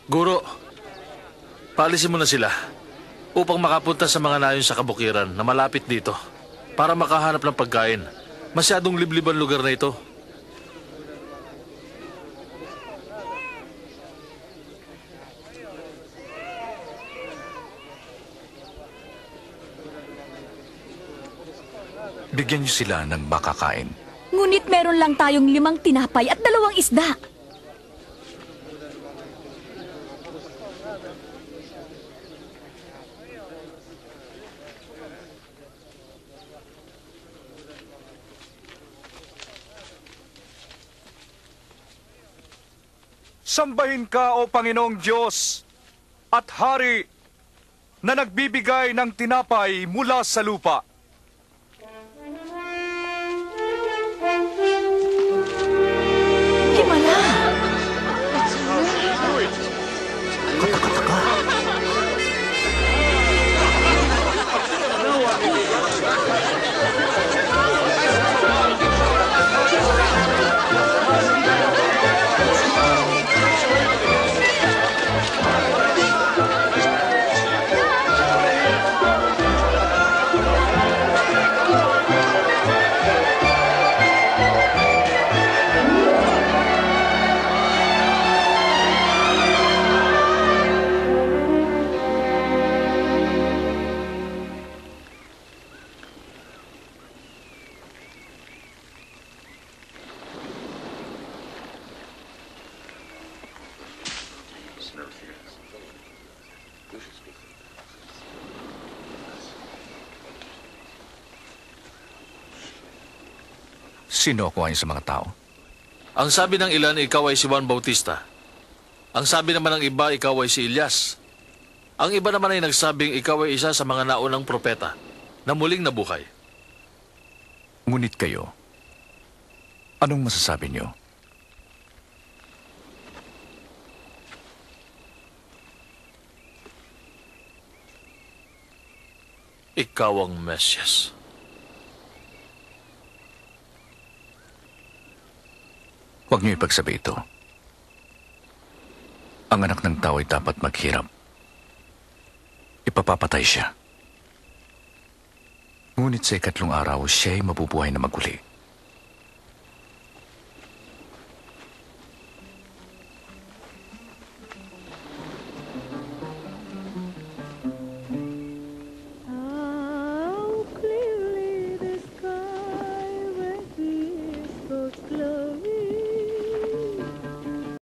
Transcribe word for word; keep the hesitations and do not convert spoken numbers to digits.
Guro, paalisin mo na sila upang makapunta sa mga nayon sa kabukiran na malapit dito para makahanap ng pagkain. Masyadong liblib ang lugar na ito. Bigyan niyo sila ng makakain. Ngunit meron lang tayong limang tinapay at dalawang isda. Sambahin ka, O Panginoong Diyos, at Hari na nagbibigay ng tinapay mula sa lupa. Himala! Sino ako ayon sa mga tao? Ang sabi ng ilan, ikaw ay si Juan Bautista. Ang sabi naman ng iba, ikaw ay si Elias. Ang iba naman ay nagsabing ikaw ay isa sa mga naunang propeta na muling nabuhay. Ngunit kayo, anong masasabi niyo? Ikaw ang Mesyas. Huwag niyo ipagsabi ito. Ang anak ng tao ay dapat maghirap. Ipapapatay siya. Ngunit sa ikatlong araw, siya ay mabubuhay na maguli.